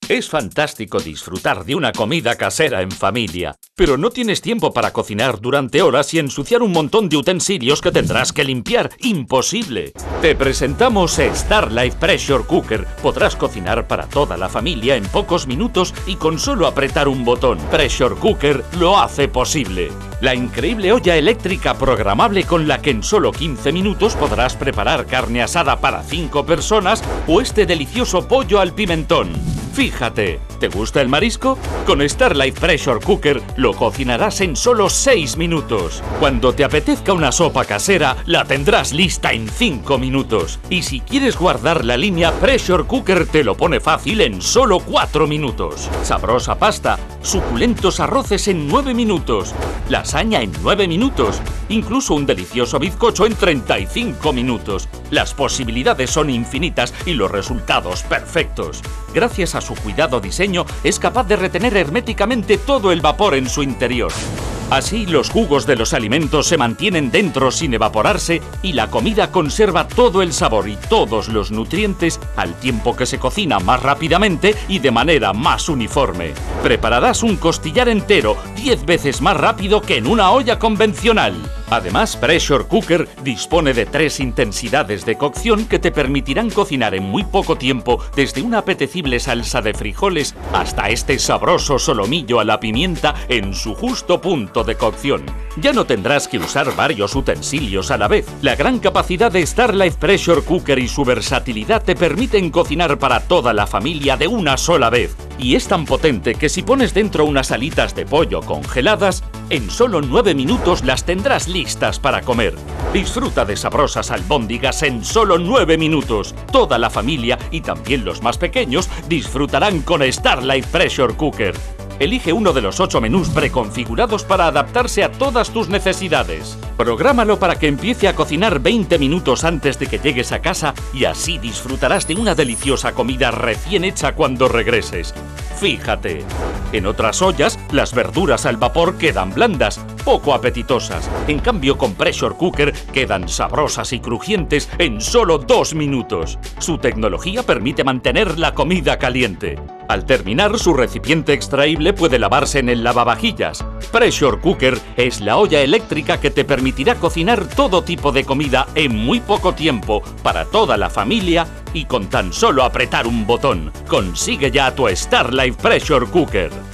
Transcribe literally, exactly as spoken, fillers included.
Es fantástico disfrutar de una comida casera en familia, pero no tienes tiempo para cocinar durante horas y ensuciar un montón de utensilios que tendrás que limpiar. ¡Imposible! Te presentamos Starlight Pressure Cooker. Podrás cocinar para toda la familia en pocos minutos y con solo apretar un botón. Pressure Cooker lo hace posible. La increíble olla eléctrica programable con la que en solo quince minutos podrás preparar carne asada para cinco personas o este delicioso pollo al pimentón. Fíjate, ¿te gusta el marisco? Con Starlight Pressure Cooker lo cocinarás en solo seis minutos. Cuando te apetezca una sopa casera, la tendrás lista en cinco minutos. Y si quieres guardar la línea, Pressure Cooker te lo pone fácil en solo cuatro minutos. Sabrosa pasta, suculentos arroces en nueve minutos, lasaña en nueve minutos, incluso un delicioso bizcocho en treinta y cinco minutos. Las posibilidades son infinitas y los resultados perfectos. Gracias a su cuidado diseño, es capaz de retener herméticamente todo el vapor en su interior. Así, los jugos de los alimentos se mantienen dentro sin evaporarse y la comida conserva todo el sabor y todos los nutrientes al tiempo que se cocina más rápidamente y de manera más uniforme. Prepararás un costillar entero diez veces más rápido que en una olla convencional. Además, Pressure Cooker dispone de tres intensidades de cocción que te permitirán cocinar en muy poco tiempo desde una apetecible salsa de frijoles hasta este sabroso solomillo a la pimienta en su justo punto de cocción. Ya no tendrás que usar varios utensilios a la vez. La gran capacidad de Starlight Pressure Cooker y su versatilidad te permiten cocinar para toda la familia de una sola vez. Y es tan potente que si pones dentro unas alitas de pollo congeladas, en solo nueve minutos las tendrás listas para comer. Disfruta de sabrosas albóndigas en solo nueve minutos. Toda la familia y también los más pequeños disfrutarán con Starlight Pressure Cooker. Elige uno de los ocho menús preconfigurados para adaptarse a todas tus necesidades. Prográmalo para que empiece a cocinar veinte minutos antes de que llegues a casa y así disfrutarás de una deliciosa comida recién hecha cuando regreses. Fíjate, en otras ollas las verduras al vapor quedan blandas, poco apetitosas. En cambio, con Pressure Cooker quedan sabrosas y crujientes en solo dos minutos. Su tecnología permite mantener la comida caliente. Al terminar, su recipiente extraíble puede lavarse en el lavavajillas. Pressure Cooker es la olla eléctrica que te permitirá cocinar todo tipo de comida en muy poco tiempo para toda la familia y con tan solo apretar un botón. Consigue ya tu Starlight Pressure Cooker.